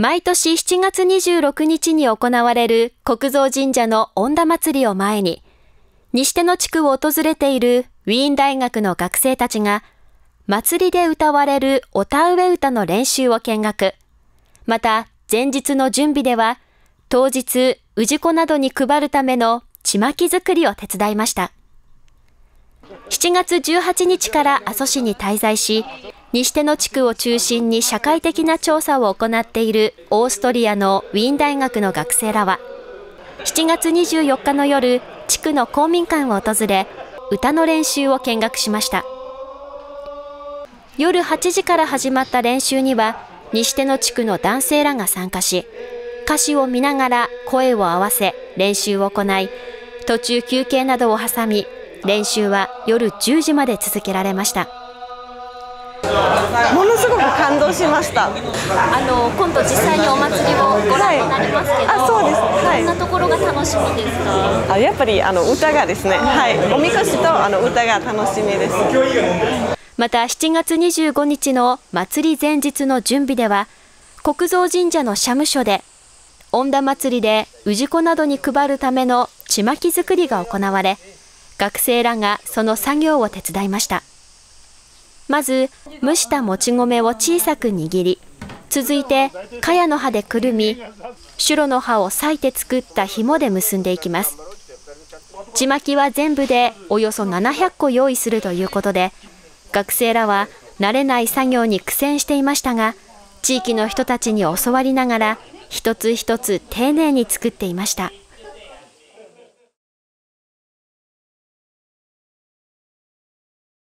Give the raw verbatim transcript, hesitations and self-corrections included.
毎年しちがつにじゅうろくにちに行われる国蔵神社の御田祭りを前に、西手野地区を訪れているウィーン大学の学生たちが、祭りで歌われるお田植え歌の練習を見学。また、前日の準備では、当日、氏子などに配るためのちまき作りを手伝いました。しちがつじゅうはちにちから阿蘇市に滞在し、西手野地区を中心に社会的な調査を行っているオーストリアのウィーン大学の学生らは、しちがつにじゅうよっかの夜、地区の公民館を訪れ、歌の練習を見学しました。夜はちじから始まった練習には、西手野地区の男性らが参加し、歌詞を見ながら声を合わせ練習を行い、途中休憩などを挟み、練習は夜じゅうじまで続けられました。 ものすごく感動しました。あの今度実際にお祭りをご覧になりますけど、はい、あ、そうです。はい、どんなところが楽しみですか？ あ、やっぱりあの歌がですね、はい、おみこしとあの歌が楽しみです。 またしちがつにじゅうごにちの祭り前日の準備では、国蔵神社の社務所で御田祭りで氏子などに配るためのちまき作りが行われ、学生らがその作業を手伝いました。まず、蒸したもち米を小さく握り、続いて、茅の葉でくるみ、シュロの葉を裂いて作った紐で結んでいきます。ちまきは全部でおよそななひゃっこ用意するということで、学生らは慣れない作業に苦戦していましたが、地域の人たちに教わりながら、一つ一つ丁寧に作っていました。